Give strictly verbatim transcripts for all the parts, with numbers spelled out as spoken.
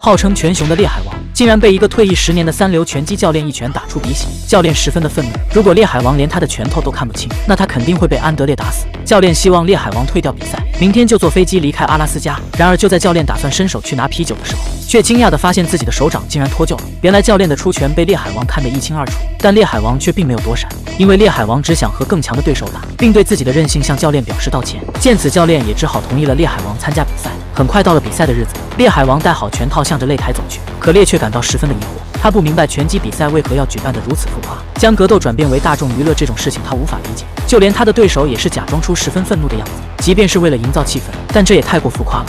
号称拳雄的烈海王竟然被一个退役十年的三流拳击教练一拳打出鼻血，教练十分的愤怒。如果烈海王连他的拳头都看不清，那他肯定会被安德烈打死。教练希望烈海王退掉比赛，明天就坐飞机离开阿拉斯加。然而就在教练打算伸手去拿啤酒的时候，却惊讶地发现自己的手掌竟然脱臼了。原来教练的出拳被烈海王看得一清二楚，但烈海王却并没有躲闪，因为烈海王只想和更强的对手打，并对自己的任性向教练表示道歉。见此，教练也只好同意了烈海王参加比赛。很快到了比赛的日子，烈海王戴好拳套向着擂台走去，可烈却感到十分的疑惑。他不明白拳击比赛为何要举办得如此浮夸，将格斗转变为大众娱乐这种事情他无法理解。就连他的对手也是假装出十分愤怒的样子，即便是为了营造气氛，但这也太过浮夸了。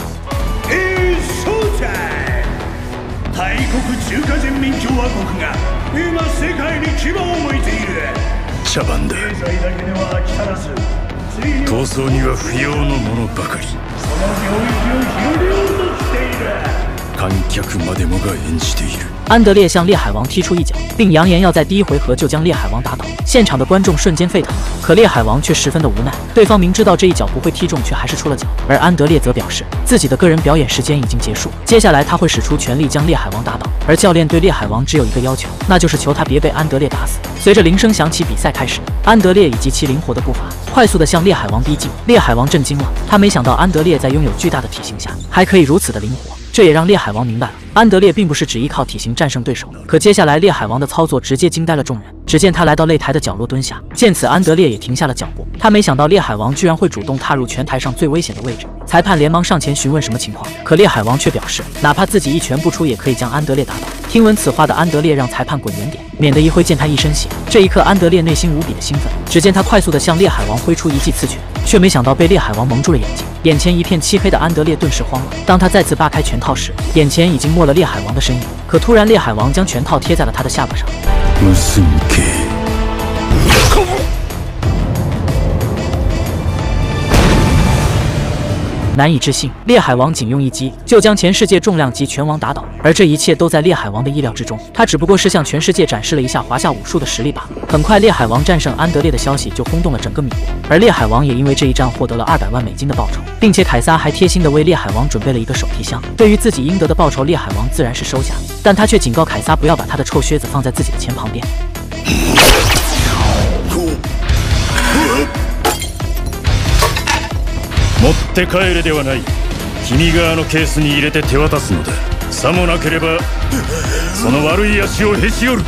大国中華人民共和国が今世界に牙を向いている。茶番だ。経済だけでは飽き足らず、闘争には不要のものばかり。その領域を広げようとしている。観客までもが演じている。 安德烈向烈海王踢出一脚，并扬言要在第一回合就将烈海王打倒。现场的观众瞬间沸腾了，可烈海王却十分的无奈，对方明知道这一脚不会踢中，却还是出了脚。而安德烈则表示自己的个人表演时间已经结束，接下来他会使出全力将烈海王打倒。而教练对烈海王只有一个要求，那就是求他别被安德烈打死。随着铃声响起，比赛开始，安德烈以极其灵活的步伐快速地向烈海王逼近。烈海王震惊了，他没想到安德烈在拥有巨大的体型下还可以如此的灵活。这也让烈海王明白了，安德烈并不是只依靠体型战胜对手。可接下来烈海王的操作直接惊呆了众人。只见他来到擂台的角落蹲下，见此安德烈也停下了脚步。他没想到烈海王居然会主动踏入拳台上最危险的位置。裁判连忙上前询问什么情况，可烈海王却表示哪怕自己一拳不出也可以将安德烈打倒。听闻此话的安德烈让裁判滚远点，免得一会溅他一身血。这一刻安德烈内心无比的兴奋，只见他快速地向烈海王挥出一记刺拳，却没想到被烈海王蒙住了眼睛。眼前一片漆黑的安德烈顿时慌了，当他再次扒开拳套时，眼前已经没了烈海王的身影。可突然烈海王将拳套贴在了他的下巴上。难以置信，烈海王仅用一击就将全世界重量级拳王打倒，而这一切都在烈海王的意料之中。他只不过是向全世界展示了一下华夏武术的实力罢了。很快，烈海王战胜安德烈的消息就轰动了整个米国，而烈海王也因为这一战获得了二百万美金的报酬，并且凯撒还贴心的为烈海王准备了一个手提箱。对于自己应得的报酬，烈海王自然是收下，但他却警告凯撒不要把他的臭靴子放在自己的钱旁边。 持って帰れではない。君があのケースに入れて手渡すのだ。さもなければその悪い足をへし折る。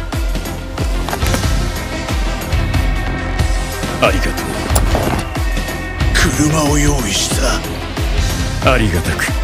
ありがとう。車を用意した。ありがたく。